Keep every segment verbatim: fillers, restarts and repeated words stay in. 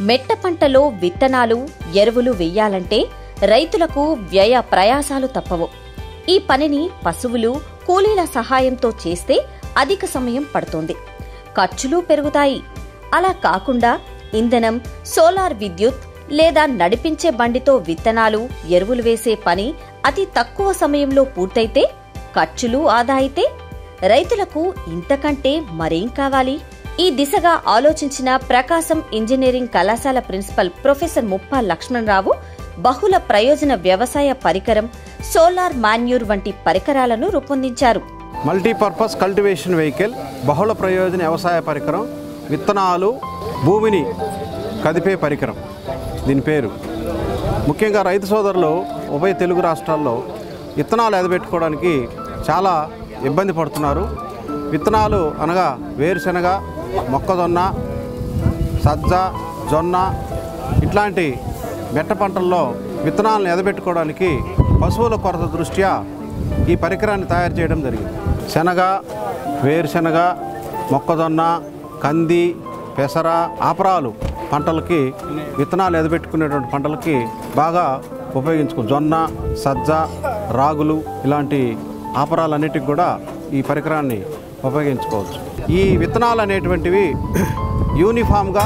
మెట్ట పంటలో విత్తనాలు, ఎరువులు వెయ్యాలంటే రైతులకు వ్యయ ప్రయాసాలు తప్పవు. ఈ పనిని పశువులు, కూలీల సహాయంతో చేస్తే అధిక సమయం పడుతోంది, ఖర్చులు పెరుగుతాయి. అలా కాకుండా ఇంధనం, సోలార్ విద్యుత్ లేదా నడిపించే బండితో విత్తనాలు, ఎరువులు వేసే పని అతి తక్కువ సమయంలో పూర్తయితే ఖర్చులు ఆదా అయితే రైతులకు ఇంతకంటే మరేం కావాలి? ఈ దిశగా ఆలోచించిన ప్రకాశం ఇంజనీరింగ్ కళాశాల ప్రిన్సిపల్ ప్రొఫెసర్ ముప్పా లక్ష్మణరావు బహుళ ప్రయోజన వ్యవసాయ పరికరం సోలార్ మాన్యూర్ వంటి పరికరాలను రూపొందించారు. మల్టీపర్పస్ కల్టివేషన్ వెహికల్, బహుళ ప్రయోజన వ్యవసాయ పరికరం, విత్తనాలు, భూమిని కదిపే పరికరం దీని పేరు. ముఖ్యంగా రైతు సోదరులు ఉభయ తెలుగు రాష్ట్రాల్లో విత్తనాలు ఎదబెట్టుకోవడానికి చాలా ఇబ్బంది పడుతున్నారు. విత్తనాలు అనగా వేరుశనగ, మొక్కజొన్న, సజ్జ, జొన్న ఇట్లాంటి మెట్ట పంటల్లో విత్తనాలను ఎదబెట్టుకోవడానికి పశువుల కొరత దృష్ట్యా ఈ పరికరాన్ని తయారు చేయడం జరిగింది. శనగ, వేరుశనగ, మొక్కజొన్న, కంది, పెసర, ఆపరాలు పంటలకి విత్తనాలు ఎదబెట్టుకునేటువంటి పంటలకి బాగా ఉపయోగించుకో జొన్న, సజ్జ, రాగులు ఇలాంటి ఆపరాలన్నిటికి కూడా ఈ పరికరాన్ని ఉపయోగించుకోవచ్చు. ఈ విత్తనాలు అనేటువంటివి యూనిఫామ్గా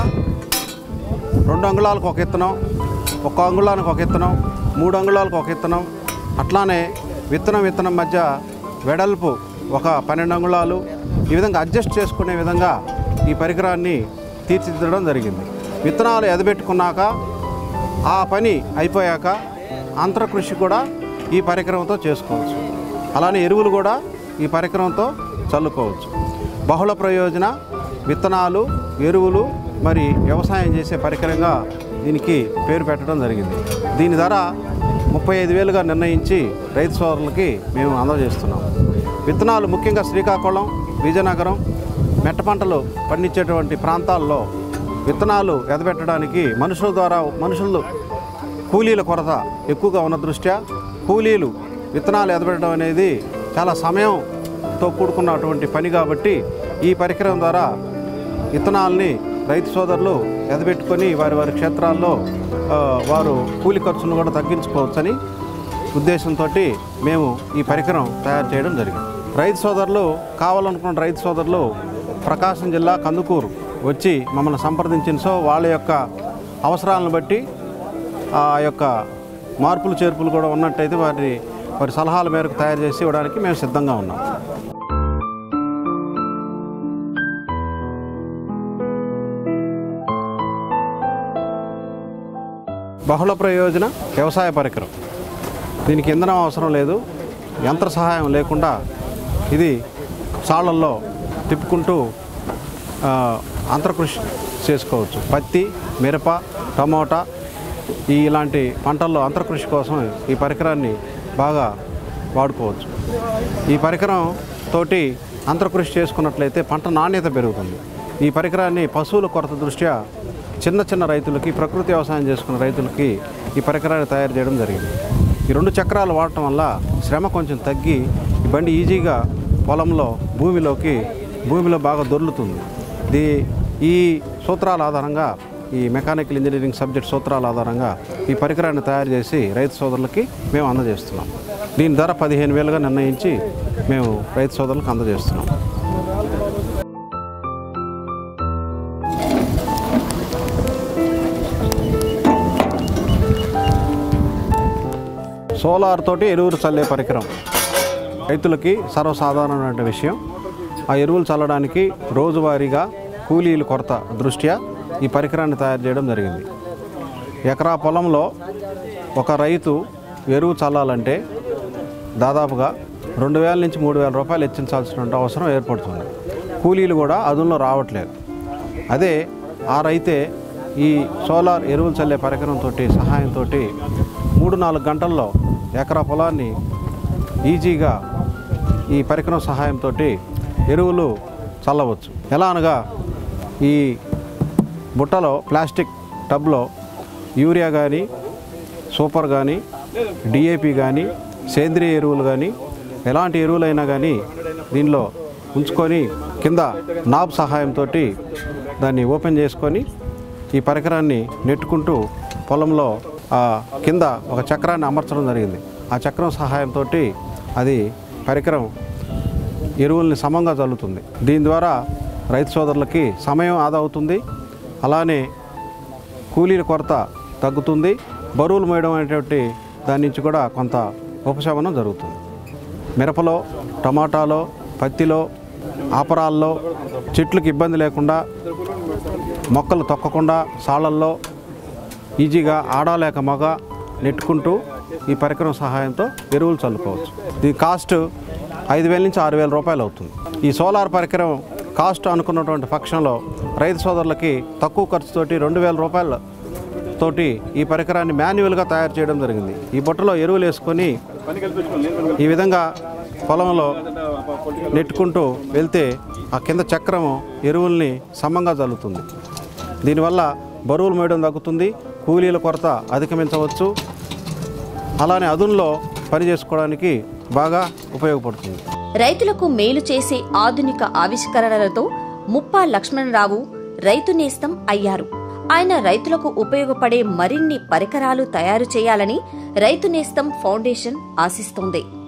రెండు అంగుళాలకు ఒక విత్తనం, ఒక అంగుళానికి ఒక విత్తనం, మూడు అంగుళాలకు ఒక విత్తనం, అట్లానే విత్తనం విత్తనం మధ్య వెడల్పు ఒక పన్నెండు అంగుళాలు ఈ విధంగా అడ్జస్ట్ చేసుకునే విధంగా ఈ పరికరాన్ని తీర్చిదిద్దడం జరిగింది. విత్తనాలు ఎదబెట్టుకున్నాక ఆ పని అయిపోయాక అంతరకృషి కూడా ఈ పరికరంతో చేసుకోవచ్చు. అలానే ఎరువులు కూడా ఈ పరికరంతో చల్లుకోవచ్చు. బహుళ ప్రయోజన విత్తనాలు, ఎరువులు మరి వ్యవసాయం చేసే పరికరంగా దీనికి పేరు పెట్టడం జరిగింది. దీని ధర ముప్పై ఐదు వేలుగా నిర్ణయించి రైతు సోదరులకి మేము అందజేస్తున్నాం. విత్తనాలు ముఖ్యంగా శ్రీకాకుళం, విజయనగరం మెట్ట పంటలు పండించేటువంటి ప్రాంతాల్లో విత్తనాలు ఎదబెట్టడానికి మనుషుల ద్వారా మనుషులు కూలీల కొరత ఎక్కువగా ఉన్న దృష్ట్యా కూలీలు విత్తనాలు ఎదబెట్టడం అనేది చాలా సమయంతో కూడుకున్నటువంటి పని కాబట్టి ఈ పరికరం ద్వారా విత్తనాలని రైతు సోదరులు ఎదబెట్టుకొని వారి వారి క్షేత్రాల్లో వారు కూలి ఖర్చులను కూడా తగ్గించుకోవచ్చని ఉద్దేశంతో మేము ఈ పరికరం తయారు చేయడం జరిగింది. రైతు సోదరులు కావాలనుకున్న రైతు సోదరులు ప్రకాశం జిల్లా కందుకూరు వచ్చి మమ్మల్ని సంప్రదించిన సో వాళ్ళ యొక్క అవసరాలను బట్టి ఆ యొక్క మార్పులు చేర్పులు కూడా ఉన్నట్టయితే వారి వారి సలహాల మేరకు తయారు చేసి ఇవ్వడానికి మేము సిద్ధంగా ఉన్నాం. బహుళ ప్రయోజన వ్యవసాయ పరికరం, దీనికి ఇంధనం అవసరం లేదు, యంత్ర సహాయం లేకుండా ఇది సాళ్ళల్లో తిప్పుకుంటూ అంతర్కృషి చేసుకోవచ్చు. పత్తి, మిరప, టమోటా ఈ ఇలాంటి పంటల్లో అంతర్కృషి కోసం ఈ పరికరాన్ని బాగా వాడుకోవచ్చు. ఈ పరికరం తోటి అంతర్కృషి చేసుకున్నట్లయితే పంట నాణ్యత పెరుగుతుంది. ఈ పరికరాన్ని పశువుల కొరత దృష్ట్యా చిన్న చిన్న రైతులకి, ప్రకృతి వ్యవసాయం చేసుకున్న రైతులకి ఈ పరికరాన్ని తయారు చేయడం జరిగింది. ఈ రెండు చక్రాలు వాడటం వల్ల శ్రమ కొంచెం తగ్గి ఈ బండి ఈజీగా పొలంలో భూమిలోకి భూమిలో బాగా దొర్లుతుంది. దీ ఈ సూత్రాల ఆధారంగా, ఈ మెకానికల్ ఇంజనీరింగ్ సబ్జెక్ట్ సూత్రాల ఆధారంగా ఈ పరికరాన్ని తయారు చేసి రైతు సోదరులకి మేము అందజేస్తున్నాం. దీని ధర పదిహేను వేలుగా నిర్ణయించి మేము రైతు సోదరులకు అందజేస్తున్నాం. సోలార్ తోటి ఎరువులు చల్లే పరికరం రైతులకి సర్వసాధారణమైన విషయం. ఆ ఎరువులు చల్లడానికి రోజువారీగా కూలీల కొరత దృష్ట్యా ఈ పరికరాన్ని తయారు చేయడం జరిగింది. ఎకరా పొలంలో ఒక రైతు ఎరువు చల్లాలంటే దాదాపుగా రెండు వేల నుంచి మూడు వేల రూపాయలు వెచ్చించాల్సిన అవసరం ఏర్పడుతుంది. కూలీలు కూడా అదుల్లో రావట్లేదు. అదే ఆ రైతే ఈ సోలార్ ఎరువులు చల్లే పరికరంతో సహాయంతో మూడు నాలుగు గంటల్లో ఎకరా పొలాన్ని ఈజీగా ఈ పరికరం సహాయంతో ఎరువులు చల్లవచ్చు. ఎలా అనగా ఈ బుట్టలో ప్లాస్టిక్ టబ్లో యూరియా కానీ, సూపర్ కానీ, డిఏపి కానీ, సేంద్రియ ఎరువులు కానీ, ఎలాంటి ఎరువులైనా కానీ దీనిలో ఉంచుకొని కింద నాబ్ సహాయంతో దాన్ని ఓపెన్ చేసుకొని ఈ పరికరాన్ని నెట్టుకుంటూ పొలంలో ఆ కింద ఒక చక్రాన్ని అమర్చడం జరిగింది. ఆ చక్రం సహాయంతో అది పరికరం ఎరువుల్ని సమంగా చల్లుతుంది. దీని ద్వారా రైతు సోదరులకి సమయం ఆదా అవుతుంది. అలానే కూలీల కొరత తగ్గుతుంది. బరువులు మోయడం అనేటువంటి దాని నుంచి కూడా కొంత ఉపశమనం జరుగుతుంది. మిరపలో, టమాటాలో, పత్తిలో, ఆపరాల్లో చెట్లకు ఇబ్బంది లేకుండా, మొక్కలు తొక్కకుండా సాళ్ళల్లో ఈజీగా ఆడలేక మగ నెట్టుకుంటూ ఈ పరికరం సహాయంతో ఎరువులు చల్లుకోవచ్చు. దీని కాస్ట్ ఐదు వేల నుంచి ఆరు వేల రూపాయలు అవుతుంది. ఈ సోలార్ పరికరం కాస్ట్ అనుకున్నటువంటి పక్షంలో రైతు సోదరులకి తక్కువ ఖర్చుతోటి రెండు వేల రూపాయల తోటి ఈ పరికరాన్ని మాన్యువల్గా తయారు చేయడం జరిగింది. ఈ బుట్టలో ఎరువులు వేసుకొని ఈ విధంగా పొలంలో నెట్టుకుంటూ వెళ్తే ఆ కింద చక్రము ఎరువుల్ని సమంగా చల్లుతుంది. దీనివల్ల బరువులు మోయడం తగ్గుతుంది, కూలీల కొరత అధిగమించవచ్చు, అలానే అదునులో పని చేసుకోవడానికి బాగా ఉపయోగపడుతుంది. రైతులకు మేలు చేసే ఆధునిక ఆవిష్కరణలతో ముప్పా లక్ష్మణరావు రైతు నేస్తం అయ్యారు. ఆయన రైతులకు ఉపయోగపడే మరిన్ని పరికరాలు తయారు చేయాలని రైతు నేస్తం ఫౌండేషన్ ఆశిస్తోంది.